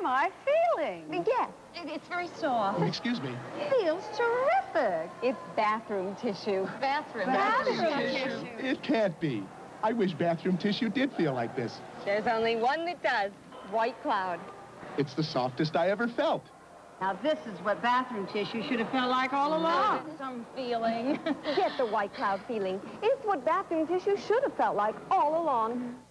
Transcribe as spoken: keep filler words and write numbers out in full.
my feeling? Yes, it, it's very soft. Excuse me. Feels terrific. It's bathroom tissue. Bathroom, Bathroom tissue. tissue. It can't be. I wish bathroom tissue did feel like this. There's only one that does. White Cloud. It's the softest I ever felt. Now, this is what bathroom tissue should have felt like all along. Some feeling. Get the White Cloud feeling. It's what bathroom tissue should have felt like all along.